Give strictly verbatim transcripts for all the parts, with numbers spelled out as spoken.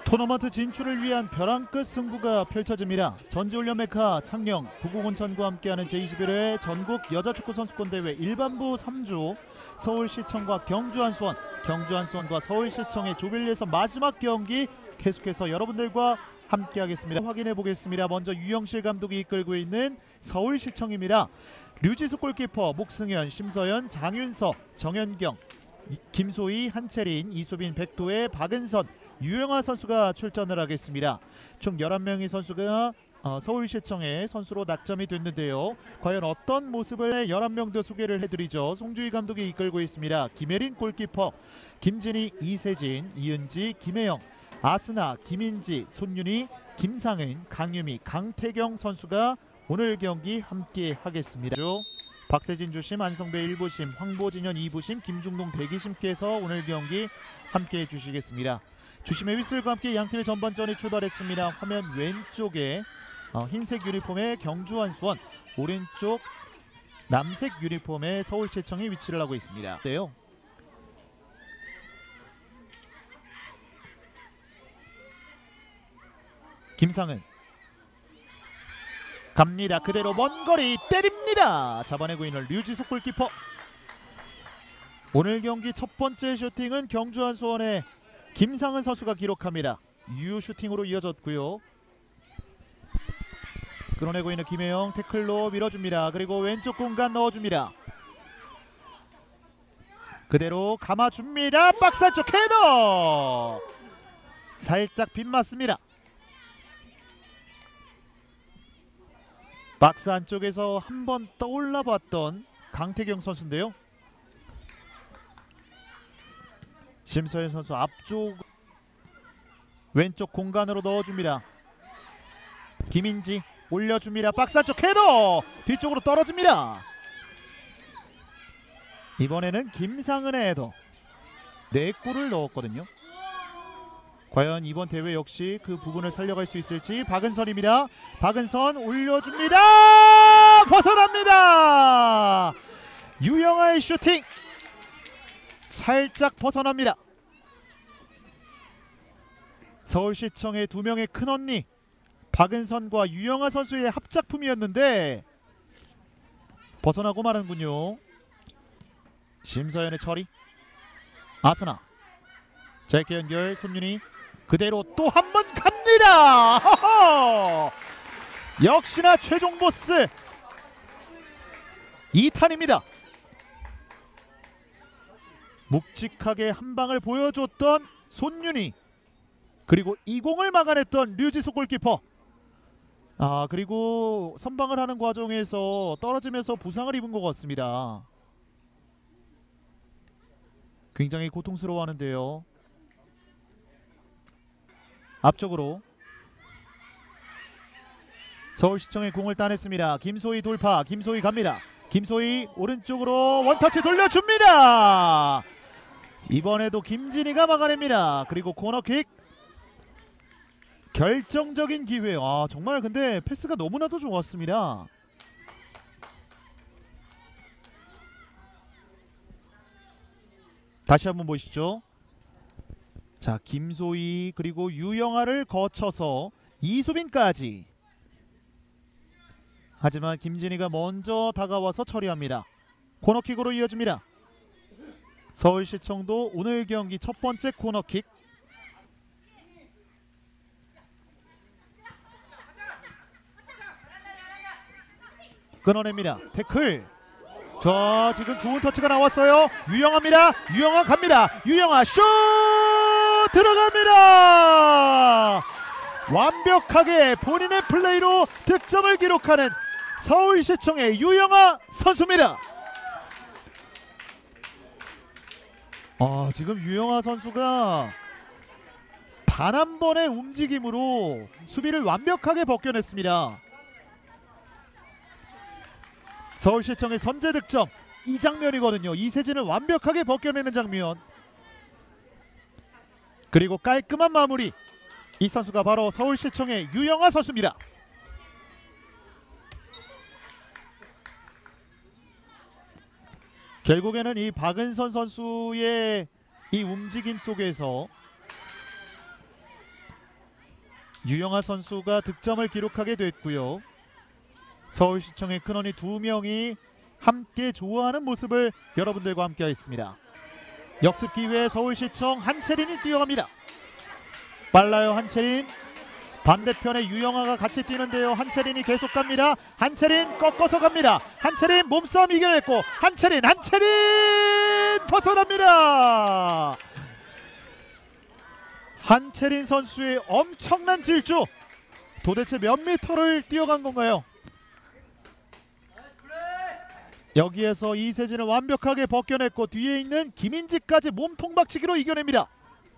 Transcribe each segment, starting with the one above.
토너먼트 진출을 위한 벼랑 끝 승부가 펼쳐집니다. 전지훈련 메카 창녕 부국온천과 함께하는 제이십일 회 전국 여자축구선수권대회 일반부 삼 주 서울시청과 경주한수원, 경주한수원과 서울시청의 조별예선 마지막 경기 계속해서 여러분들과 함께하겠습니다. 확인해 보겠습니다. 먼저 유영실 감독이 이끌고 있는 서울시청입니다. 류지수 골키퍼, 목승현, 심서연, 장윤서, 정현경, 김소희, 한채린, 이수빈, 백도혜, 박은선, 유영아 선수가 출전을 하겠습니다. 총 열한 명의 선수가 어, 서울시청의 선수로 낙점이 됐는데요. 과연 어떤 모습을 열한 명도 소개를 해드리죠. 송주희 감독이 이끌고 있습니다. 김혜린 골키퍼, 김진희, 이세진, 이은지, 김혜영, 아스나, 김인지, 손윤희, 김상은, 강유미, 강태경 선수가 오늘 경기 함께 하겠습니다. 박세진 주심, 안성배 일 부심, 황보진현 이 부심, 김중동 대기심께서 오늘 경기 함께 해주시겠습니다. 주심의 휘슬과 함께 양팀의 전반전이 출발했습니다. 화면 왼쪽에 어, 흰색 유니폼의 경주한수원, 오른쪽 남색 유니폼의 서울시청이 위치를 하고 있습니다. 네요. 김상은 갑니다. 그대로 먼 거리 때립니다. 잡아내고 있는 류지석 골키퍼. 오늘 경기 첫 번째 슈팅은 경주한수원의 김상은 선수가 기록합니다. 유 슈팅으로 이어졌고요. 끌어내고 있는 김혜영, 태클로 밀어줍니다. 그리고 왼쪽 공간 넣어줍니다. 그대로 감아줍니다. 박스 안쪽 헤더! 살짝 빗맞습니다. 박스 안쪽에서 한번 떠올라 봤던 강태경 선수인데요. 심서연 선수 앞쪽 왼쪽 공간으로 넣어줍니다. 김인지 올려줍니다. 박스 안쪽 헤더! 뒤쪽으로 떨어집니다. 이번에는 김상은의 헤더. 네 골을 넣었거든요. 과연 이번 대회 역시 그 부분을 살려갈 수 있을지. 박은선입니다. 박은선 올려줍니다. 벗어납니다. 유영아의 슈팅 살짝 벗어납니다. 서울시청의 두 명의 큰언니 박은선과 유영아 선수의 합작품이었는데 벗어나고 마는군요. 심서연의 처리, 아스나 짧게 연결, 손윤희 그대로 또 한 번 갑니다. 허허! 역시나 최종 보스 이탄입니다. 묵직하게 한 방을 보여줬던 손윤희, 그리고 이 공을 막아냈던 류지수 골키퍼. 아 그리고 선방을 하는 과정에서 떨어지면서 부상을 입은 것 같습니다. 굉장히 고통스러워하는데요. 앞쪽으로 서울시청의 공을 따냈습니다. 김소희 돌파, 김소희 갑니다. 김소희 오른쪽으로 원터치 돌려줍니다. 이번에도 김진희가 막아냅니다. 그리고 코너킥, 결정적인 기회. 아 정말 근데 패스가 너무나도 좋았습니다. 다시 한번 보시죠. 자 김소희 그리고 유영아를 거쳐서 이수빈까지. 하지만 김진희가 먼저 다가와서 처리합니다. 코너킥으로 이어집니다. 서울시청도 오늘 경기 첫 번째 코너킥. 끊어냅니다. 태클. 자 지금 좋은 터치가 나왔어요. 유영아입니다. 유영아 갑니다. 유영아 슛 들어갑니다. 완벽하게 본인의 플레이로 득점을 기록하는 서울시청의 유영아 선수입니다. 아 지금 유영아 선수가 단 한 번의 움직임으로 수비를 완벽하게 벗겨냈습니다. 서울시청의 선제 득점, 이 장면이거든요. 이세진을 완벽하게 벗겨내는 장면. 그리고 깔끔한 마무리. 이 선수가 바로 서울시청의 유영아 선수입니다. 결국에는 이 박은선 선수의 이 움직임 속에서 유영아 선수가 득점을 기록하게 됐고요. 서울시청의 큰언니 두 명이 함께 좋아하는 모습을 여러분들과 함께 했습니다. 역습 기회에 서울시청 한채린이 뛰어갑니다. 빨라요 한채린. 반대편에 유영아가 같이 뛰는데요. 한채린이 계속 갑니다. 한채린 꺾어서 갑니다. 한채린 몸싸움 이겨냈고 한채린 한채린 벗어납니다. 한채린 선수의 엄청난 질주. 도대체 몇 미터를 뛰어간 건가요? 여기에서 이세진을 완벽하게 벗겨냈고 뒤에 있는 김인지까지 몸통 박치기로 이겨냅니다.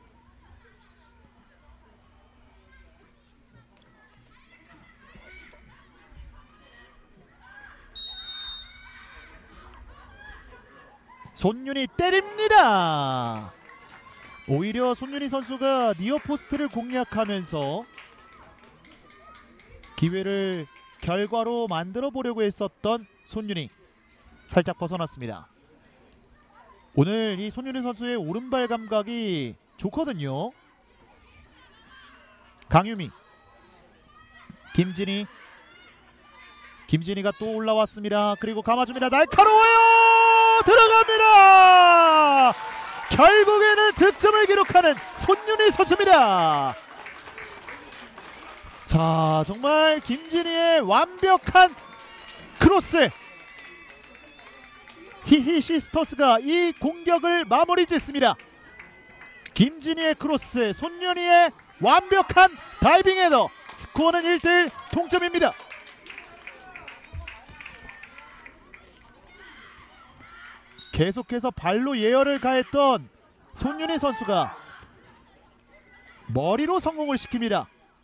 손윤희 때립니다. 오히려 손윤희 선수가 니어포스트를 공략하면서 기회를 결과로 만들어 보려고 했었던 손윤희 살짝 벗어났습니다. 오늘 이 손윤희 선수의 오른발 감각이 좋거든요. 강유미, 김진희, 김진희가 또 올라왔습니다. 그리고 감아줍니다. 날카로워요. 들어갑니다. 결국에는 득점을 기록하는 손윤희 선수입니다. 자, 정말 김진희의 완벽한 크로스. 히히 시스터스가 이 공격을 마무리 짓습니다. 김진희의 크로스, 손윤희의 완벽한 다이빙 헤더. 스코어는 일 대 일 동점입니다. 계속해서 발로 예열을 가했던 손윤희 선수가 머리로 성공을 시킵니다.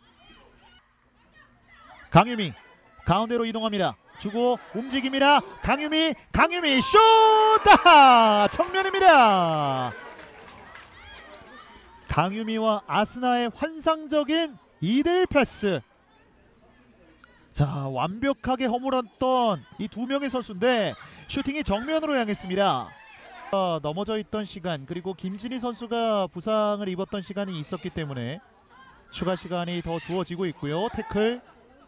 강유미 가운데로 이동합니다. 주고 움직입니다. 강유미 강유미 슛! 아, 정면입니다. 강유미와 아스나의 환상적인 이 대 일 패스. 자, 완벽하게 허물었던 이 두 명의 선수인데 슈팅이 정면으로 향했습니다. 어, 넘어져 있던 시간, 그리고 김진희 선수가 부상을 입었던 시간이 있었기 때문에 추가 시간이 더 주어지고 있고요. 태클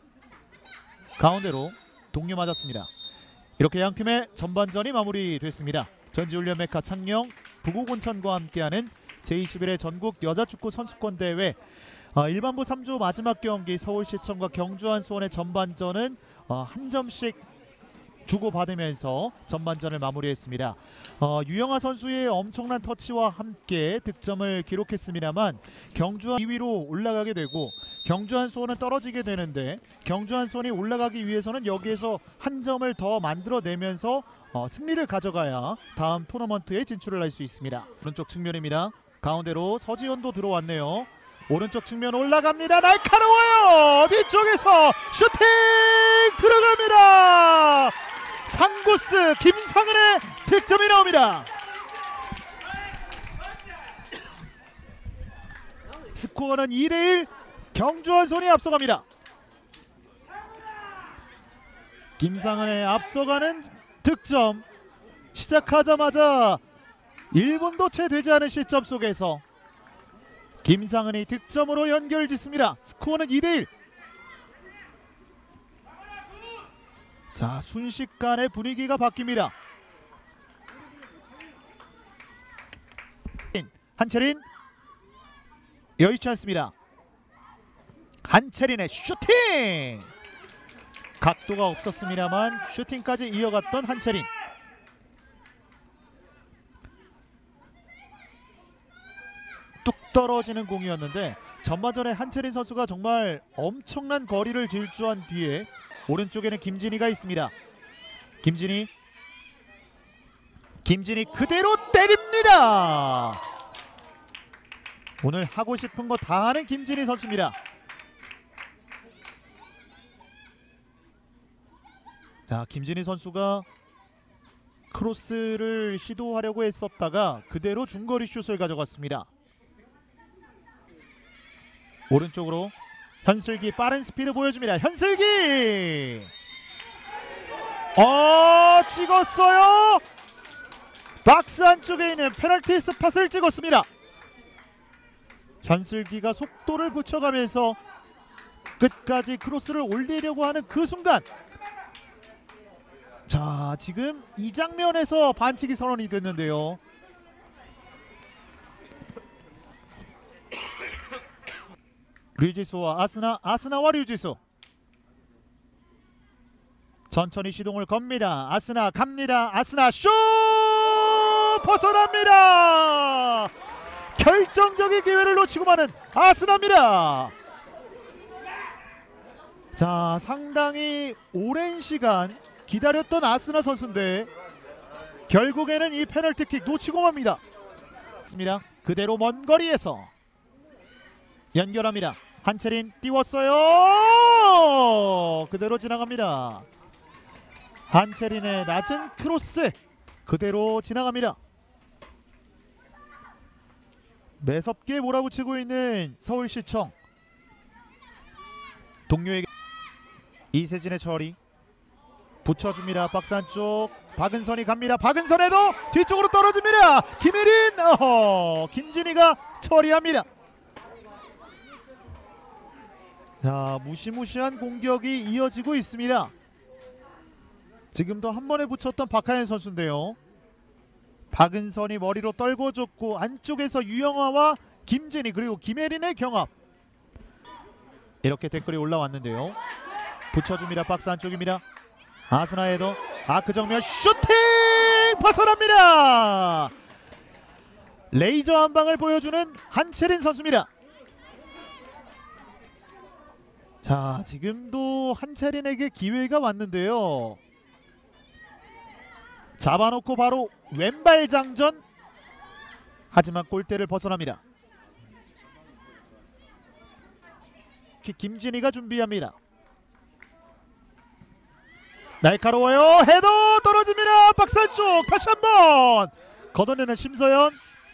가운데로 동료 맞았습니다. 이렇게 양팀의 전반전이 마무리됐습니다. 전지훈련 메카 창녕, 북오곤천과 함께하는 제이십일 회 전국 여자축구 선수권대회 어, 일반부 삼 조 마지막 경기 서울시청과 경주한수원의 전반전은 어, 한 점씩 주고받으면서 전반전을 마무리했습니다. 어, 유영아 선수의 엄청난 터치와 함께 득점을 기록했습니다만 경주한 이 위로 올라가게 되고 경주한수원은 떨어지게 되는데 경주한수원이 올라가기 위해서는 여기에서 한 점을 더 만들어내면서 어, 승리를 가져가야 다음 토너먼트에 진출을 할 수 있습니다. 오른쪽 측면입니다. 가운데로 서지현도 들어왔네요. 오른쪽 측면 올라갑니다. 날카로워요. 뒤쪽에서 슈팅 들어갑니다. 상구스 김상은의 득점이 나옵니다. 스코어는 이 대 일 경주한수원이 앞서갑니다. 김상은의 앞서가는 득점, 시작하자마자 일 분도 채 되지 않은 시점 속에서 김상은이 득점으로 연결짓습니다. 스코어는 이 대 일. 자, 순식간에 분위기가 바뀝니다. 한채린 여의치 않습니다. 한채린의 슈팅! 각도가 없었습니다만 슈팅까지 이어갔던 한채린. 뚝 떨어지는 공이었는데 전반전에 한채린 선수가 정말 엄청난 거리를 질주한 뒤에 오른쪽에는 김진희가 있습니다. 김진희 김진희 그대로 때립니다. 오늘 하고 싶은 거 다 하는 김진희 선수입니다. 자, 김진희 선수가 크로스를 시도하려고 했었다가 그대로 중거리 슛을 가져갔습니다. 오른쪽으로 현슬기 빠른 스피드 보여줍니다. 현슬기! 어, 찍었어요. 박스 안쪽에 있는 페널티 스팟을 찍었습니다. 현슬기가 속도를 붙여가면서 끝까지 크로스를 올리려고 하는 그 순간, 자 지금 이 장면에서 반칙이 선언이 됐는데요. 류지수와 아스나, 아스나와 류지수 천천히 시동을 겁니다. 아스나 갑니다. 아스나 슛! 벗어납니다. 결정적인 기회를 놓치고 마는 아스나입니다. 자 상당히 오랜 시간 기다렸던 아스나 선수인데 결국에는 이 페널티킥 놓치고 맙니다. 그대로 먼 거리에서 연결합니다. 한채린 띄웠어요. 그대로 지나갑니다. 한채린의 낮은 크로스 그대로 지나갑니다. 매섭게 몰아붙이고 있는 서울시청. 동료에게 이세진의 처리 붙여줍니다. 박스 안쪽 박은선이 갑니다. 박은선에도 뒤쪽으로 떨어집니다. 김혜린, 어허, 김진희가 처리합니다. 자 무시무시한 공격이 이어지고 있습니다. 지금도 한 번에 붙였던 박하연 선수인데요. 박은선이 머리로 떨궈줬고 안쪽에서 유영화와 김진희 그리고 김혜린의 경합. 이렇게 댓글이 올라왔는데요. 붙여줍니다. 박스 안쪽입니다. 아스나에도 아크 정면 슈팅 벗어납니다. 레이저 한 방을 보여주는 한채린 선수입니다. 자 지금도 한채린에게 기회가 왔는데요. 잡아놓고 바로 왼발 장전. 하지만 골대를 벗어납니다. 김진희가 준비합니다. 날카로워요. 헤더 떨어집니다. 박스 안쪽 다시 한번 걷어내는 심서연.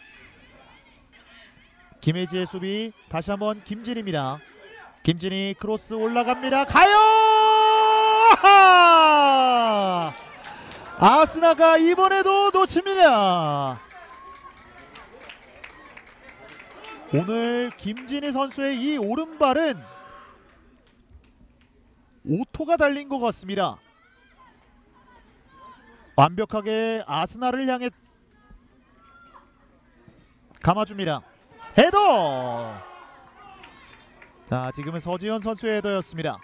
김혜지의 수비 다시 한번 김진희입니다. 김진희 크로스 올라갑니다. 가요. 아하! 아스나가 이번에도 놓칩니다. 오늘 김진희 선수의 이 오른발은 오토가 달린 것 같습니다. 완벽하게 아스나를 향해 감아줍니다. 헤더. 자 지금은 서지현 선수의 헤더였습니다.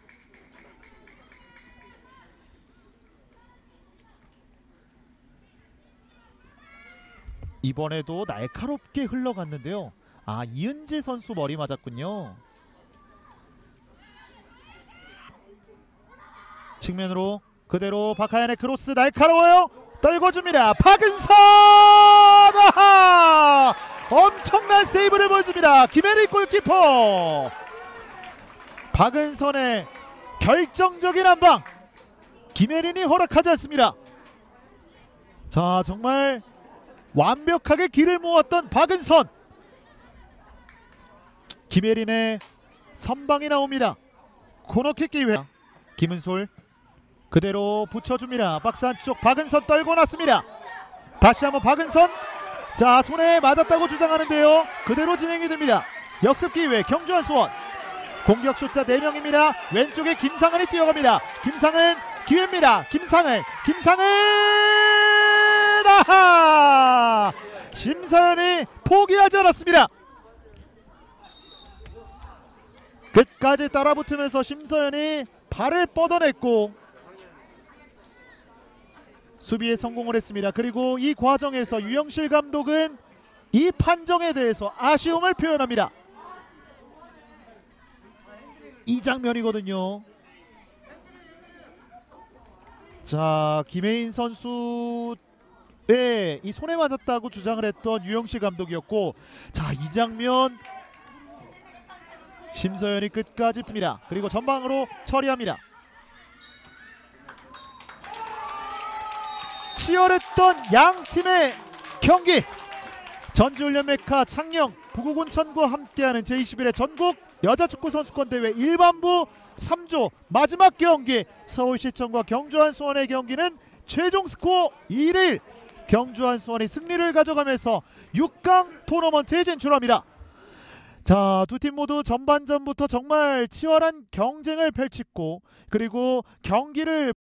이번에도 날카롭게 흘러갔는데요. 아 이은지 선수 머리 맞았군요. 측면으로 그대로 박하연의 크로스 날카로워요. 떨궈줍니다. 박은선. 아하! 엄청난 세이브를 보여줍니다. 김혜린 골키퍼. 박은선의 결정적인 한방 김혜린이 허락하지 않습니다. 자 정말 완벽하게 길을 모았던 박은선. 김혜린의 선방이 나옵니다. 코너킥 기회. 김은솔 그대로 붙여줍니다. 박스 안쪽 박은선 떨고 났습니다. 다시 한번 박은선. 자 손에 맞았다고 주장하는데요. 그대로 진행이 됩니다. 역습 기회 경주한 수원. 공격 숫자 네 명입니다. 왼쪽에 김상은이 뛰어갑니다. 김상은 기회입니다. 김상은 김상은 아하! 심서연이 포기하지 않았습니다. 끝까지 따라붙으면서 심서연이 발을 뻗어냈고 수비에 성공을 했습니다. 그리고 이 과정에서 유영실 감독은 이 판정에 대해서 아쉬움을 표현합니다. 이 장면이거든요. 자 김혜인 선수의 이 손에 맞았다고 주장을 했던 유영실 감독이었고, 자 이 장면 심서연이 끝까지 듭니다. 그리고 전방으로 처리합니다. 치열했던 양 팀의 경기. 전지훈련 메카 창녕 북구군천과 함께하는 제이십일 회 전국 여자축구 선수권대회 일반부 삼 조 마지막 경기, 서울시청과 경주한 수원의 경기는 최종 스코어 이 대 일. 경주한 수원이 승리를 가져가면서 육 강 토너먼트에 진출합니다. 자, 두 팀 모두 전반전부터 정말 치열한 경쟁을 펼치고 그리고 경기를